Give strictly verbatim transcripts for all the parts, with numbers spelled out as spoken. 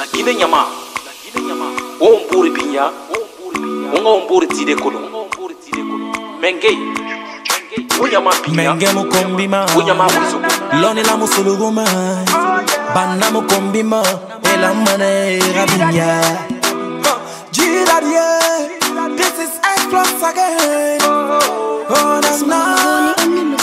la Guinée Nyama, on pourri pinya, on pourri tirer colon, Mengay, Oyama pinya, Mengemo kombima, Oyama muso, Lone la musuluguma, Banamo kombima, Elamane rabinya. Jiradia, this is X plus again. Oh, that's not.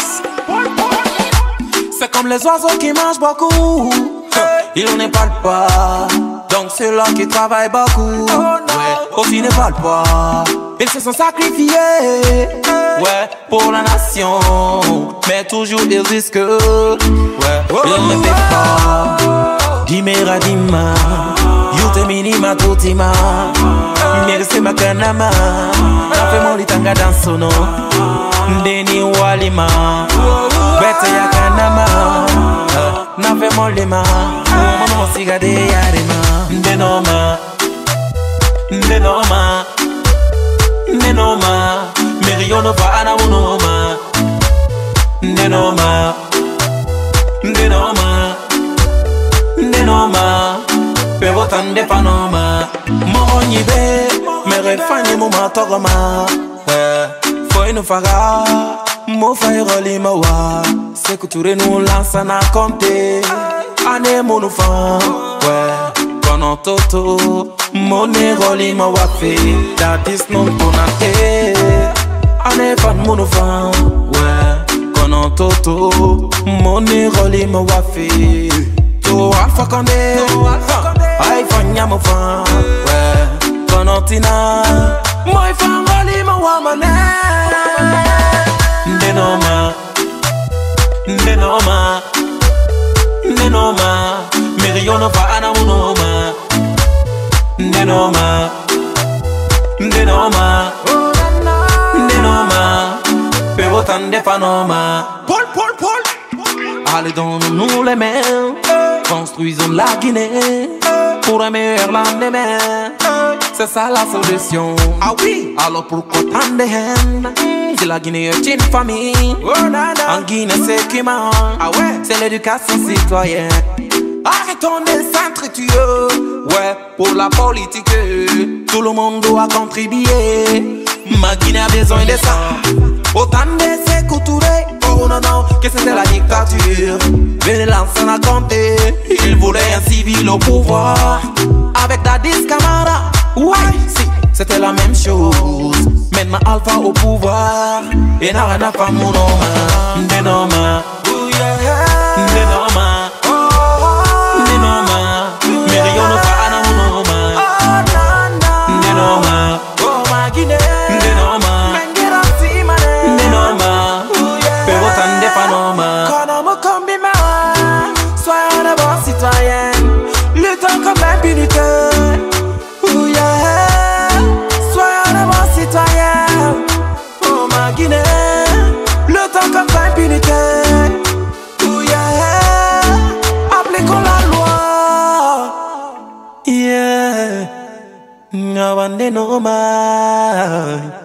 C'est comme les oiseaux qui mangent beaucoup. Ils ne parlent pas, donc c'est là qui travaillent beaucoup. Ouais, aussi ne parlent pas. Ils se sont sacrifiés, ouais, pour la nation. Mais toujours ils risquent, ouais, ils ne paient pas. Dimera dima, yute minima tutima. Merci ma kanama, fait mon litanga dans son nom. Deni walima, bete ya kanama. Na fe molema, mono sigade yarema. Ndenoma, ndenoma, ndenoma. Meriono fa ana monoma. Ndenoma, ndenoma, ndenoma. Pero tande panoma. Moronyibe, mere fani mo matogoma. Foi no faga, mo fai roli mawa. C'est que tu nous lances à compter. Ane mon enfant, ouais. Kono toto, mon éroli ma wafe. That is non tonate. Ane fan mon enfant, ouais. Kono toto, mon éroli ma wafe. To alpha kande, ay fanya mo fan, ouais. Kono tina, moi fan roli ma wamane. Ndenoma. Ndenoma, Ndenoma, Meriono fa ana monoma. Ndenoma, Ndenoma, Ndenoma, pero tande panoma. Paul, Paul, Paul. Allez donnons-nous les mains, construisons la Guinée pour un meilleur lendemain. C'est ça la solution. Ah oui. Alors pourquoi tant de haine? Si la Guinée est une famille, en Guinée c'est qui mange. Ah ouais. C'est l'éducation citoyenne. Arrêtons de s'entretuer. Ouais, pour la politique, tout le monde doit contribuer. Ma Guinée a besoin de ça. Autant de ces couturés. Oh non non, que c'était la dictature. Venez lancer la compter. Il voulait un civil au pouvoir. Avec Dadis Camara. Ouais, si, c'était la même chose. Maintenant Alpha au pouvoir. Et n'a rien à faire mon nom. Ndenoma, Ndenoma, Ndenoma. Meriono fa ana mon nom. Ndenoma, oh ma Guinée. Ndenoma, Ndenoma. Pero tande panoma. Konomo kombima. Soyons de bons citoyens. Luttons comme l'impunité. Oh ma Guinée, le temps comme ça impunité. Oh yeah, appliquons la loi. Yeah, Ndenoma.